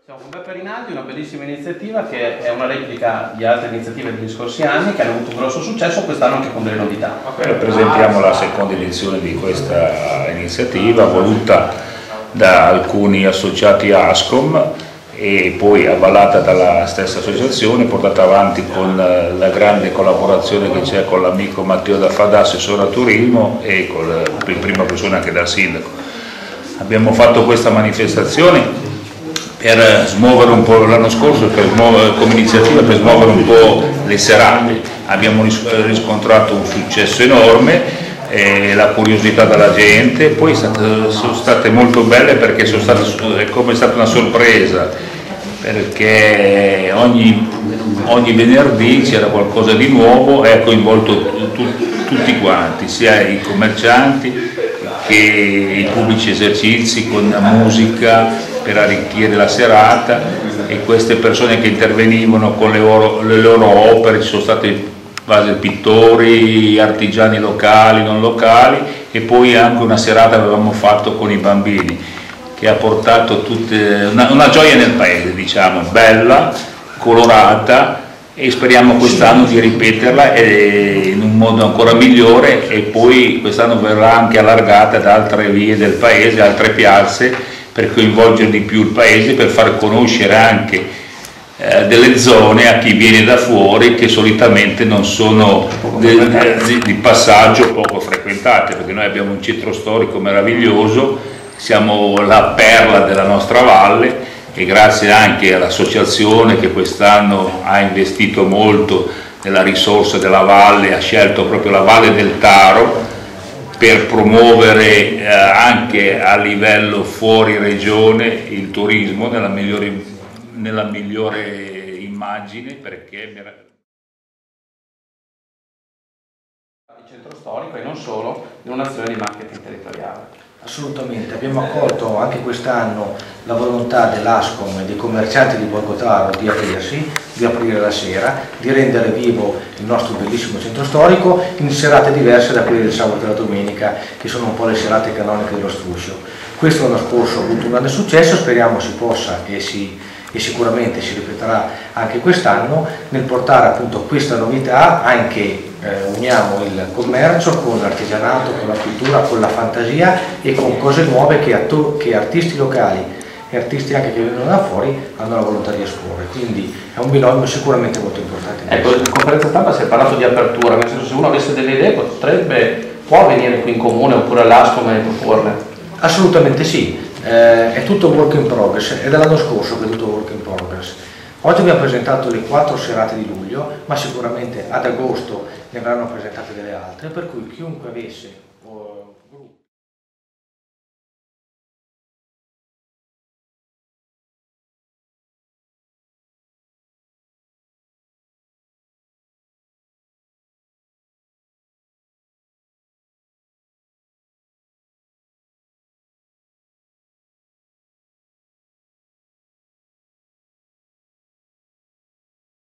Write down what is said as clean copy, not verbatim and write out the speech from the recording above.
Siamo con Beppe Rinaldi, una bellissima iniziativa che è una replica di altre iniziative degli scorsi anni che hanno avuto un grosso successo, quest'anno anche con delle novità. Presentiamo la seconda edizione di questa iniziativa voluta da alcuni associati ASCOM e poi avvalata dalla stessa associazione, portata avanti con la grande collaborazione che c'è con l'amico Matteo da Fada, assessore a turismo, e in prima persona anche dal sindaco. Abbiamo fatto questa manifestazione per smuovere un po' l'anno scorso, come iniziativa per smuovere un po' le serate. Abbiamo riscontrato un successo enorme, la curiosità della gente, poi sono state molto belle perché è come stata una sorpresa, perché ogni venerdì c'era qualcosa di nuovo e ha coinvolto tutti quanti, sia i commercianti che i pubblici esercizi con la musica per arricchire la serata, e queste persone che intervenivano con le loro opere, ci sono stati pittori, artigiani locali, non locali, e poi anche una serata avevamo fatto con i bambini che ha portato una gioia nel paese, diciamo, bella, colorata, e speriamo quest'anno di ripeterla in un modo ancora migliore, e poi quest'anno verrà anche allargata ad altre vie del paese, altre piazze, per coinvolgere di più il paese, per far conoscere anche delle zone a chi viene da fuori che solitamente non sono di passaggio, poco frequentate, perché noi abbiamo un centro storico meraviglioso, siamo la perla della nostra valle, e grazie anche all'associazione che quest'anno ha investito molto nella risorsa della valle, ha scelto proprio la Valle del Taro per promuovere anche a livello fuori regione il turismo nella migliore immagine, perché Il centro storico e non solo, in un'azione di marketing territoriale. Assolutamente, abbiamo accolto anche quest'anno la volontà dell'ASCOM e dei commercianti di Borgotaro di aprirsi, di aprire la sera, di rendere vivo il nostro bellissimo centro storico in serate diverse da quelle del sabato e la domenica, che sono un po' le serate canoniche dello Struscio. Questo l'anno scorso ha avuto un grande successo, speriamo si possa e sicuramente si ripeterà anche quest'anno nel portare appunto questa novità, anche uniamo il commercio con l'artigianato, con la cultura, con la fantasia e con cose nuove che artisti locali e artisti anche che vengono da fuori hanno la volontà di esporre, quindi è un binomio sicuramente molto importante. Ecco, in conferenza stampa si è parlato di apertura, nel senso, se uno avesse delle idee può venire qui in comune oppure all'ASCOM e proporle? Assolutamente sì, è tutto work in progress, è dall'anno scorso che è tutto work in progress. Oggi abbiamo presentato le 4 serate di luglio, ma sicuramente ad agosto ne verranno presentate delle altre, per cui chiunque avesse gruppo